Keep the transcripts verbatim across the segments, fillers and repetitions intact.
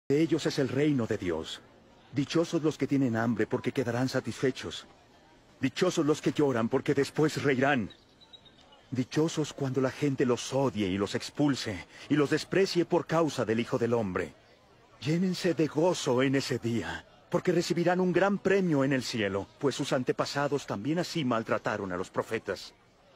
De ellos es el reino de Dios. Dichosos los que tienen hambre, porque quedarán satisfechos. Dichosos los que lloran, porque después reirán. Dichosos cuando la gente los odie y los expulse, y los desprecie por causa del Hijo del Hombre. Llénense de gozo en ese día, porque recibirán un gran premio en el cielo, pues sus antepasados también así maltrataron a los profetas.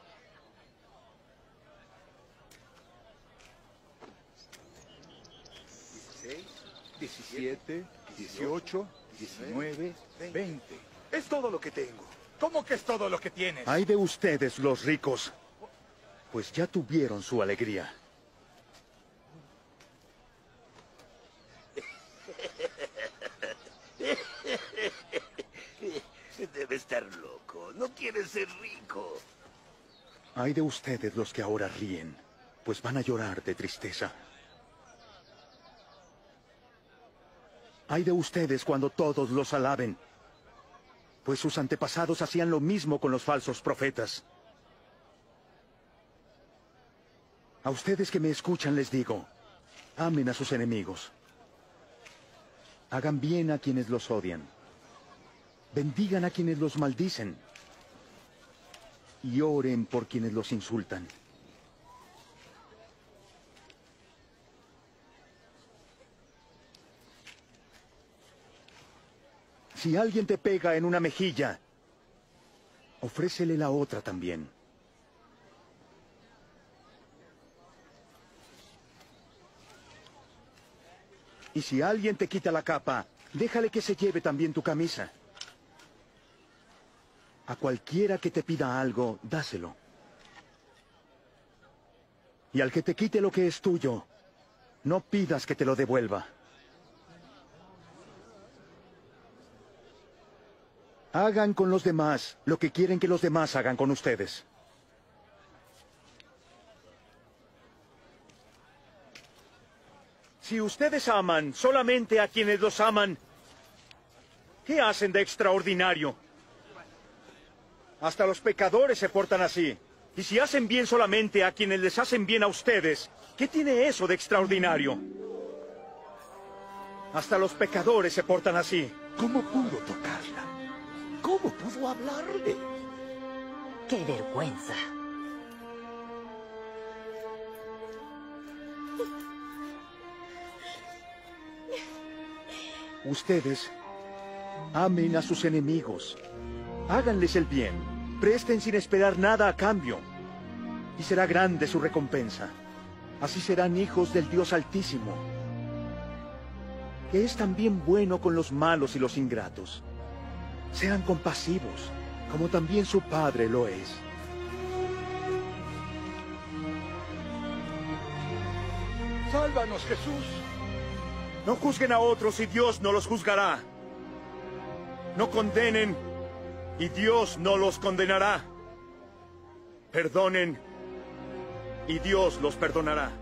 diecisiete, dieciocho, diecinueve, veinte. Es todo lo que tengo. ¿Cómo que es todo lo que tienes? Ay de ustedes, los ricos, pues ya tuvieron su alegría. Debe estar loco. No quiere ser rico. Ay de ustedes los que ahora ríen, pues van a llorar de tristeza. Ay de ustedes cuando todos los alaben, pues sus antepasados hacían lo mismo con los falsos profetas. A ustedes que me escuchan les digo, amen a sus enemigos. Hagan bien a quienes los odian. Bendigan a quienes los maldicen. Y oren por quienes los insultan. Si alguien te pega en una mejilla, ofrécele la otra también. Y si alguien te quita la capa, déjale que se lleve también tu camisa. A cualquiera que te pida algo, dáselo. Y al que te quite lo que es tuyo, no pidas que te lo devuelva. Hagan con los demás lo que quieren que los demás hagan con ustedes. Si ustedes aman solamente a quienes los aman, ¿qué hacen de extraordinario? Hasta los pecadores se portan así. Y si hacen bien solamente a quienes les hacen bien a ustedes, ¿qué tiene eso de extraordinario? Hasta los pecadores se portan así. ¿Cómo pudo tocarla? ¿Cómo pudo hablarle? ¡Qué vergüenza! Ustedes amen a sus enemigos. Háganles el bien. Presten sin esperar nada a cambio. Y será grande su recompensa. Así serán hijos del Dios Altísimo, que es también bueno con los malos y los ingratos. Sean compasivos, como también su Padre lo es. ¡Sálvanos, Jesús! No juzguen a otros y Dios no los juzgará. No condenen y Dios no los condenará. Perdonen y Dios los perdonará.